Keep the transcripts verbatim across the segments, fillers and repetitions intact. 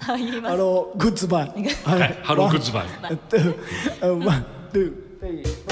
あ、言います。 あのグッズバイ。 はい、ハローグッズバイ。 ワン、ツー、スリー。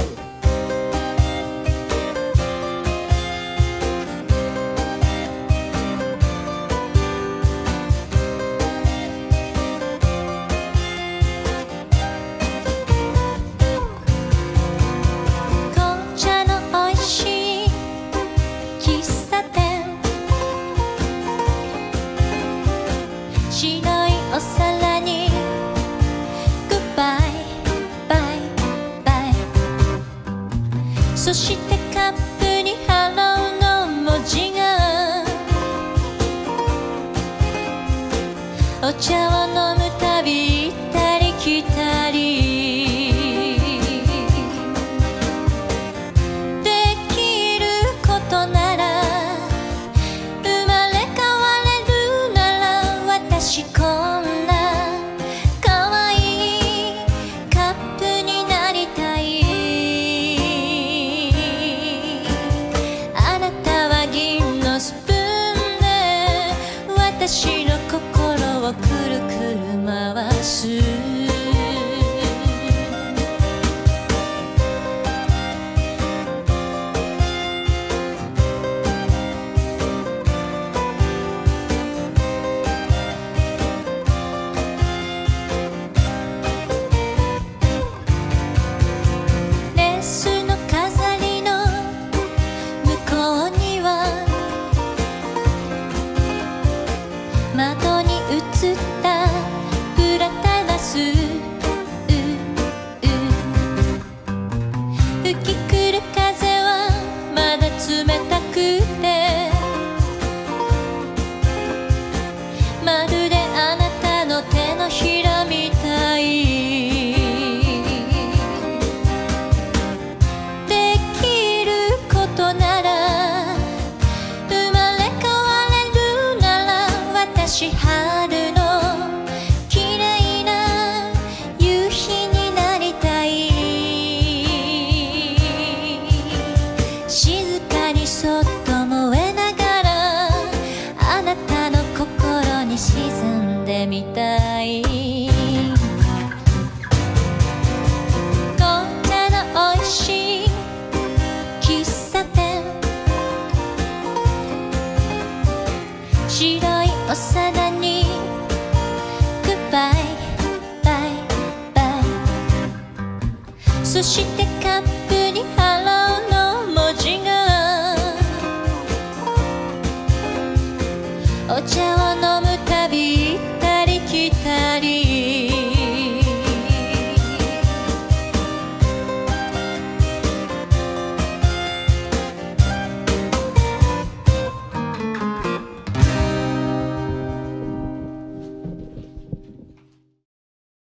白いお皿にグッバイバイバイ、そしてカップにハローの文字が、お茶を飲むたび行ったり来たり、できることなら生まれ変われるなら、私こんな可愛いカップになりたい。あなたは銀のスプーンで私の心をくるくる回す。窓に映ったプラタナス、吹き来る風はまだ冷たくて、まるであなたの手のひらみたい。できることなら生まれ変われるなら、私春の綺麗な夕日になりたい。静かにそっと燃えながらあなたの心に沈んでみたい。紅茶のおいしい喫茶店、白いお皿にグッバイバイバイ、そして